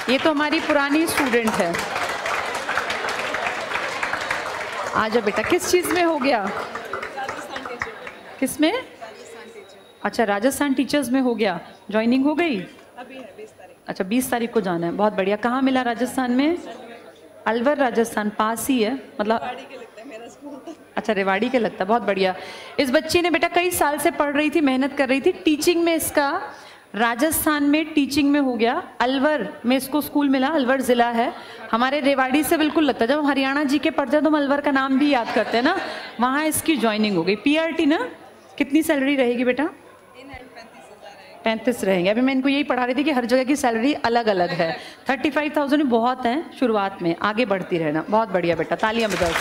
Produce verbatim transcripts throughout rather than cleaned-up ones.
ये तो हमारी पुरानी स्टूडेंट है। आजा बेटा, किस चीज़ में हो गया? किस में? अच्छा, राजस्थान टीचर्स में हो गया। ज्वाइनिंग हो गई? अभी है बीस तारीख। अच्छा, बीस तारीख को जाना है। बहुत बढ़िया। कहाँ मिला राजस्थान में? अलवर राजस्थान, पास ही है मतलब। रेवाड़ी के लगता है मेरा स्कूल। अच्छा, रेवाड़ी के लगता है। बहुत बढ़िया। इस बच्ची ने बेटा कई साल से पढ़ रही थी, मेहनत कर रही थी टीचिंग में। इसका राजस्थान में टीचिंग में हो गया। अलवर में इसको स्कूल मिला। अलवर ज़िला है हमारे, रेवाड़ी से बिल्कुल लगता है। जब हम हरियाणा जी के पढ़ते हैं तो हम अलवर का नाम भी याद करते हैं ना। वहाँ इसकी ज्वाइनिंग हो गई। पीआरटी ना। कितनी सैलरी रहेगी बेटा? पैंतीस रहेंगे। अभी मैं इनको यही पढ़ा रही थी कि हर जगह की सैलरी अलग अलग है। थर्टी फाइव थाउजेंड बहुत है शुरुआत में, आगे बढ़ती रहना। बहुत बढ़िया बेटा, तालियां बजाओ।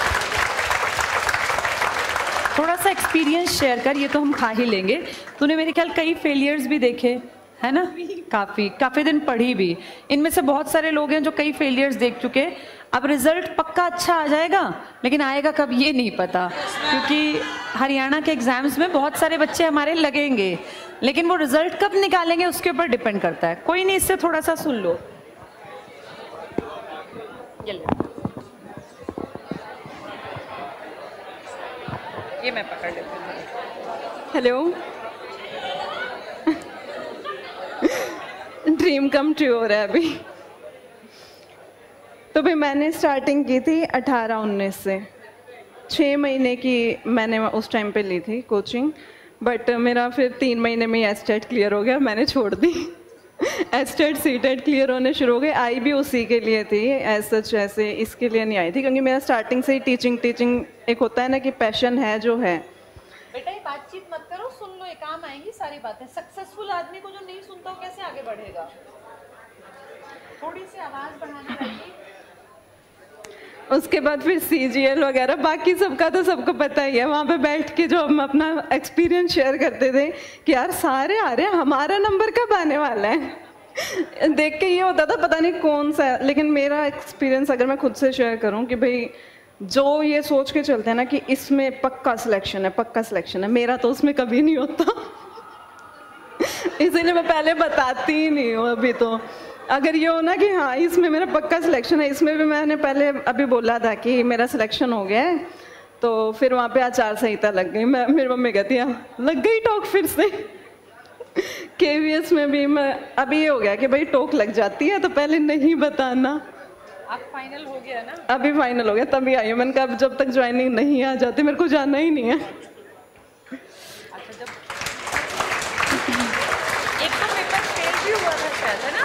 थोड़ा सा एक्सपीरियंस शेयर कर, ये तो हम खा ही लेंगे। तूने मेरे ख्याल कई फेलियर्स भी देखे है ना? काफ़ी काफ़ी दिन पढ़ी भी। इनमें से बहुत सारे लोग हैं जो कई फेलियर्स देख चुके। अब रिजल्ट पक्का अच्छा आ जाएगा, लेकिन आएगा कब ये नहीं पता, क्योंकि हरियाणा के एग्जाम्स में बहुत सारे बच्चे हमारे लगेंगे, लेकिन वो रिजल्ट कब निकालेंगे उसके ऊपर डिपेंड करता है। कोई नहीं, इससे थोड़ा सा सुन लो। ये मैं पकड़ लेती हूँ। हेलो। ड्रीम कम ट्रू हो रहा है अभी। तो भाई मैंने स्टार्टिंग की थी अठारह उन्नीस से। छः महीने की मैंने उस टाइम पे ली थी कोचिंग, बट मेरा फिर तीन महीने में ही एस्टेट क्लियर हो गया, मैंने छोड़ दी। एस्टेट सीटेट क्लियर होने शुरू हो गए। आई भी उसी के लिए थी, एज सच ऐसे इसके लिए नहीं आई थी, क्योंकि मेरा स्टार्टिंग से ही टीचिंग टीचिंग एक होता है ना कि पैशन है जो है। बेटा ये बातचीत मत करो, सुन लो, ये काम आएंगी सारी बातें। सक्सेसफुल आदमी को जो नहीं सुनता वो कैसे आगे बढ़ेगा? थोड़ी सी आवाज बढ़ाना चाहिए। उसके बाद फिर सीजीएल वगैरह बाकी सबका तो सबको पता ही है। वहाँ पे बैठ के जो हम अपना एक्सपीरियंस शेयर करते थे कि यार सारे आ रहे हैं, हमारा नंबर कब आने वाला है। देख के ये होता था पता नहीं कौन सा। लेकिन मेरा एक्सपीरियंस अगर मैं खुद से शेयर करूँ कि भाई जो ये सोच के चलते हैं ना कि इसमें पक्का सिलेक्शन है, पक्का सिलेक्शन है, मेरा तो उसमें कभी नहीं होता। इसीलिए मैं पहले बताती ही नहीं हूँ अभी। तो अगर ये हो ना कि हाँ इसमें मेरा पक्का सिलेक्शन है, इसमें भी मैंने पहले अभी बोला था कि मेरा सिलेक्शन हो गया है, तो फिर वहाँ पे आचार संहिता लग गई। मैं मेरी मम्मी कहती है लग गई टोक फिर से। केवीएस में भी मैं अभी ये हो गया कि भाई टोक लग जाती है तो पहले नहीं बताना। अब फाइनल हो गया ना? अभी फाइनल हो गया तभी आई हूँ। मैंने कहा अब जब तक ज्वाइनिंग नहीं आ जाती मेरे को जाना ही नहीं है। अच्छा, जब एक तो पेपर फेल भी हुआ था शायद, है ना?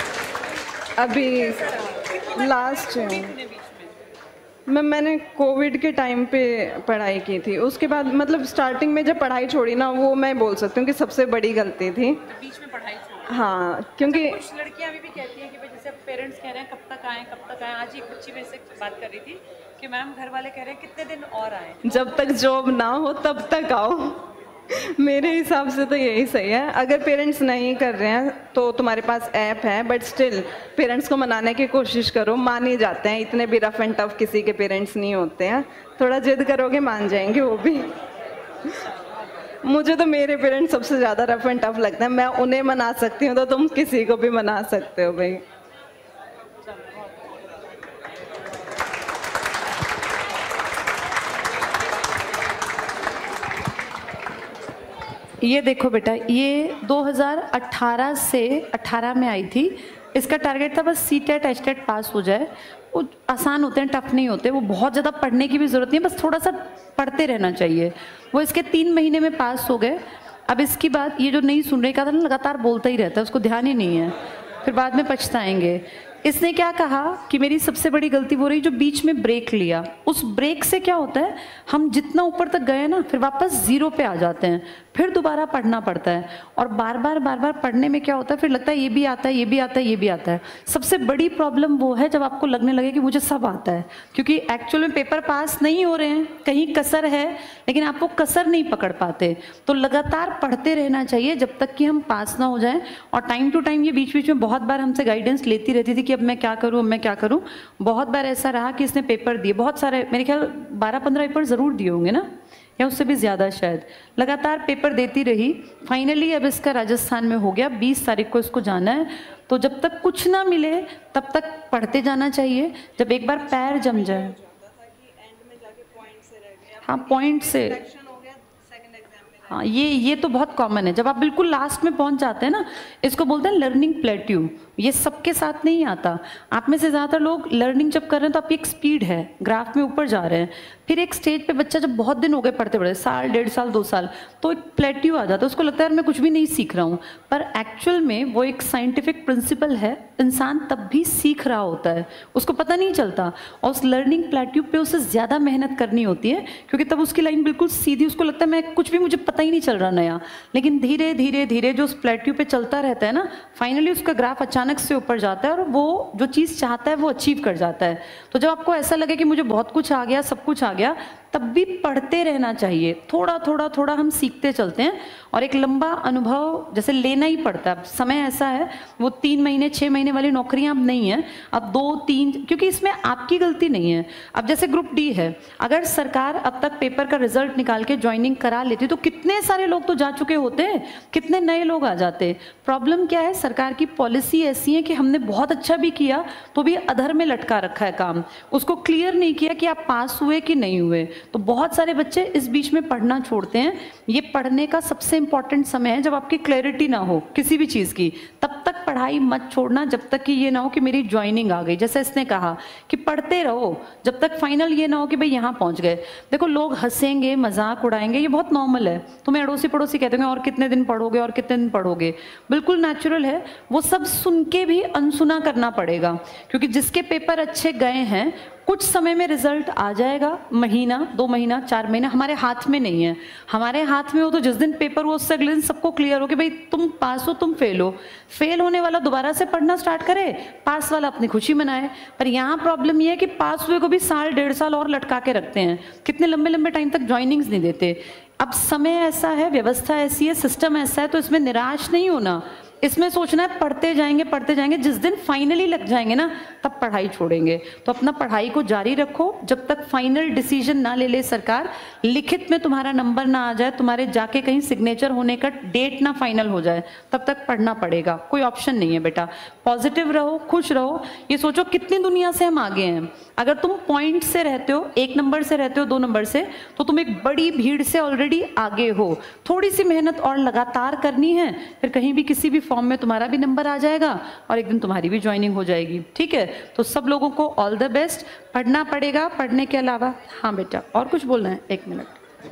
अभी लास्ट मैं मैंने कोविड के टाइम पे पढ़ाई की थी। उसके बाद मतलब स्टार्टिंग में जब पढ़ाई छोड़ी ना, वो मैं बोल सकती हूँ कि सबसे बड़ी गलती थी। बीच में पढ़ाई छोड़ी? हाँ, क्योंकि कुछ लड़कियां अभी भी कहती हैं कि भाई जैसे पेरेंट्स कह रहे हैं कब तक आएँ कब तक आएँ। आज एक बच्ची मेरे से बात कर रही थी कि मैम घर वाले कह रहे हैं कितने दिन और आएँ। जब तक जॉब ना हो तब तक आओ। मेरे हिसाब से तो यही सही है। अगर पेरेंट्स नहीं कर रहे हैं तो तुम्हारे पास ऐप है, बट स्टिल पेरेंट्स को मनाने की कोशिश करो। मान ही जाते हैं, इतने भी रफ एंड टफ किसी के पेरेंट्स नहीं होते हैं। थोड़ा जिद करोगे मान जाएंगे वो भी। मुझे तो मेरे पेरेंट्स सबसे ज़्यादा रफ एंड टफ लगते हैं। मैं उन्हें मना सकती हूँ तो तुम किसी को भी मना सकते हो भाई। ये देखो बेटा, ये दो हज़ार अठारह से अठारह में आई थी। इसका टारगेट था बस C TET H TET pass हो जाए। वो आसान होते हैं, टफ नहीं होते। वो बहुत ज़्यादा पढ़ने की भी ज़रूरत नहीं है, बस थोड़ा सा पढ़ते रहना चाहिए। वो इसके तीन महीने में पास हो गए। अब इसकी बात ये जो नहीं सुन रहे का था ना, लगातार बोलता ही रहता है, उसको ध्यान ही नहीं है, फिर बाद में पछताएंगे। इसने क्या कहा कि मेरी सबसे बड़ी गलती वो रही जो बीच में ब्रेक लिया। उस ब्रेक से क्या होता है, हम जितना ऊपर तक गए ना फिर वापस जीरो पे आ जाते हैं, फिर दोबारा पढ़ना पड़ता है। और बार बार बार बार पढ़ने में क्या होता है, फिर लगता है ये भी आता है ये भी आता है ये भी आता है। सबसे बड़ी प्रॉब्लम वो है जब आपको लगने लगे कि मुझे सब आता है, क्योंकि एक्चुअल में पेपर पास नहीं हो रहे हैं, कहीं कसर है, लेकिन आप वो कसर नहीं पकड़ पाते। तो लगातार पढ़ते रहना चाहिए जब तक कि हम पास ना हो जाएं। और टाइम टू टाइम ये बीच बीच में बहुत बार हमसे गाइडेंस लेती रहती थी कि अब मैं क्या करूं अब मैं क्या करूं। बहुत बार ऐसा रहा कि इसने पेपर दिए, बहुत सारे, मेरे ख्याल बारह पंद्रह पेपर ज़रूर दिए होंगे ना। या उससे भी ज़्यादा शायद। लगातार पेपर देती रही, फाइनली अब इसका राजस्थान में हो गया, बीस तारीख को इसको जाना है। तो जब तक कुछ ना मिले तब तक पढ़ते जाना चाहिए, जब एक बार पैर जम जाए। हाँ, पॉइंट से, हाँ ये ये तो बहुत कॉमन है। जब आप बिल्कुल लास्ट में पहुंच जाते हैं ना, इसको बोलते हैं लर्निंग प्लेट्यू। ये सबके साथ नहीं आता। आप में से ज़्यादातर लोग लर्निंग जब कर रहे हैं तो आपकी एक स्पीड है, ग्राफ में ऊपर जा रहे हैं। फिर एक स्टेज पे बच्चा जब बहुत दिन हो गए पढ़ते पढ़ते, साल डेढ़ साल दो साल, तो एक प्लेट्यू आ जाता है। उसको लगता है यार मैं कुछ भी नहीं सीख रहा हूँ, पर एक्चुअल में वो एक साइंटिफिक प्रिंसिपल है, इंसान तब भी सीख रहा होता है, उसको पता नहीं चलता। और उस लर्निंग प्लेट्यू पे उसे ज़्यादा मेहनत करनी होती है, क्योंकि तब उसकी लाइन बिल्कुल सीधी, उसको लगता है मैं कुछ भी, मुझे पता ही नहीं चल रहा नया। लेकिन धीरे धीरे धीरे जो उस प्लेट्यू पे चलता रहता है ना, फाइनली उसका ग्राफ अचानक से ऊपर जाता है और वो जो चीज़ चाहता है वो अचीव कर जाता है। तो जब आपको ऐसा लगे कि मुझे बहुत कुछ आ गया, सब कुछ आ गया, तब भी पढ़ते रहना चाहिए। थोड़ा थोड़ा थोड़ा हम सीखते चलते हैं, और एक लंबा अनुभव जैसे लेना ही पड़ता है। अब समय ऐसा है, वो तीन महीने छः महीने वाली नौकरियां अब नहीं है, अब दो तीन, क्योंकि इसमें आपकी गलती नहीं है। अब जैसे ग्रुप डी है, अगर सरकार अब तक पेपर का रिजल्ट निकाल के ज्वाइनिंग करा लेती तो कितने सारे लोग तो जा चुके होते, कितने नए लोग आ जाते। प्रॉब्लम क्या है, सरकार की पॉलिसी ऐसी है कि हमने बहुत अच्छा भी किया तो भी अधर में लटका रखा है काम, उसको क्लियर नहीं किया कि आप पास हुए कि नहीं हुए। तो बहुत सारे बच्चे इस बीच में पढ़ना छोड़ते हैं। ये पढ़ने का सबसे इंपॉर्टेंट समय है, जब आपकी क्लैरिटी ना हो किसी भी चीज़ की, तब तक पढ़ाई मत छोड़ना, जब तक कि ये ना हो कि मेरी ज्वाइनिंग आ गई। जैसे इसने कहा कि पढ़ते रहो जब तक फाइनल ये ना हो कि भाई यहाँ पहुँच गए। देखो, लोग हंसेंगे, मजाक उड़ाएंगे, ये बहुत नॉर्मल है। तुम्हें अड़ोसी पड़ोसी कहते हैं और कितने दिन पढ़ोगे और कितने दिन पढ़ोगे, बिल्कुल नेचुरल है। वो सब सुन के भी अनसुना करना पड़ेगा, क्योंकि जिसके पेपर अच्छे गए हैं कुछ समय में रिजल्ट आ जाएगा, महीना दो महीना चार महीना हमारे हाथ में नहीं है। हमारे हाथ में हो तो जिस दिन पेपर हो उससे अगले दिन सबको क्लियर हो कि भाई तुम पास हो, तुम फेल हो। फेल होने वाला दोबारा से पढ़ना स्टार्ट करे, पास वाला अपनी खुशी मनाए। पर यहाँ प्रॉब्लम ये है कि पास हुए को भी साल डेढ़ साल और लटका के रखते हैं, कितने लंबे लंबे टाइम तक ज्वाइनिंग्स नहीं देते। अब समय ऐसा है, व्यवस्था ऐसी है, सिस्टम ऐसा है, तो इसमें निराश नहीं होना, इसमें सोचना है पढ़ते जाएंगे पढ़ते जाएंगे, जिस दिन फाइनली लग जाएंगे ना तब पढ़ाई छोड़ेंगे। तो अपना पढ़ाई को जारी रखो जब तक फाइनल डिसीजन ना ले ले सरकार, लिखित में तुम्हारा नंबर ना आ जाए, तुम्हारे जाके कहीं सिग्नेचर होने का डेट ना फाइनल हो जाए, तब तक पढ़ना पड़ेगा। कोई ऑप्शन नहीं है बेटा। पॉजिटिव रहो, खुश रहो। ये सोचो कितनी दुनिया से हम आगे हैं। अगर तुम पॉइंट से रहते हो, एक नंबर से रहते हो, दो नंबर से, तो तुम एक बड़ी भीड़ से ऑलरेडी आगे हो। थोड़ी सी मेहनत और लगातार करनी है, फिर कहीं भी किसी भी फॉर्म में तुम्हारा भी नंबर आ जाएगा और एक दिन तुम्हारी भी ज्वाइनिंग हो जाएगी। ठीक है, तो सब लोगों को ऑल द बेस्ट। पढ़ना पड़ेगा, पढ़ने के अलावा। हाँ बेटा, और कुछ बोलना है? एक मिनट।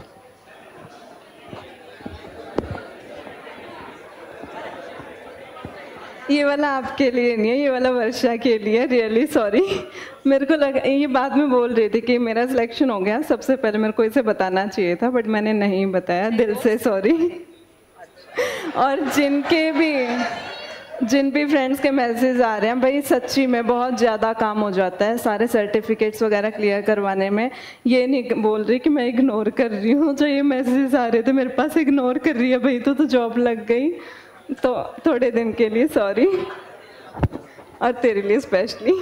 ये वाला आपके लिए नहीं है, ये वाला वर्षा के लिए। रियली सॉरी, मेरे को लगा ये बाद में बोल रही थी कि मेरा सिलेक्शन हो गया, सबसे पहले मेरे को इसे बताना चाहिए था, बट मैंने नहीं बताया, दिल से सॉरी। और जिनके भी जिन भी फ्रेंड्स के मैसेज आ रहे हैं, भाई सच्ची में बहुत ज़्यादा काम हो जाता है सारे सर्टिफिकेट्स वगैरह क्लियर करवाने में। ये नहीं बोल रही कि मैं इग्नोर कर रही हूँ, जो ये मैसेज आ रहे थे मेरे पास, इग्नोर कर रही है भाई तो तो जॉब लग गई, तो थोड़े दिन के लिए सॉरी, और तेरे लिए स्पेशली।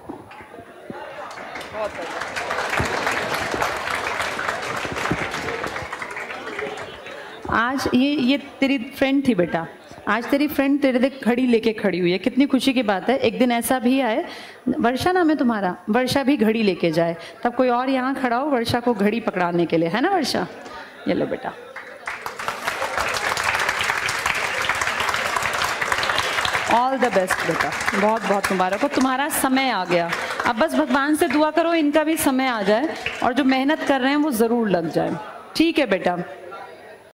आज ये ये तेरी फ्रेंड थी बेटा, आज तेरी फ्रेंड तेरे देख घड़ी लेके खड़ी हुई है, कितनी खुशी की बात है। एक दिन ऐसा भी आए, वर्षा नाम है तुम्हारा, वर्षा भी घड़ी लेके जाए, तब कोई और यहाँ खड़ा हो वर्षा को घड़ी पकड़ाने के लिए, है ना वर्षा? ये लो बेटा। ऑल द बेस्ट बेटा, बहुत बहुत मुबारक हो, तुम्हारा समय आ गया। अब बस भगवान से दुआ करो इनका भी समय आ जाए और जो मेहनत कर रहे हैं वो ज़रूर लग जाए। ठीक है बेटा।